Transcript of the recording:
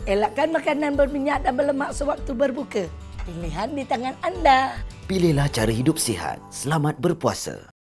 Elakkan makanan berminyak dan berlemak sewaktu berbuka. Pilihan di tangan anda. Pilihlah cara hidup sihat. Selamat berpuasa.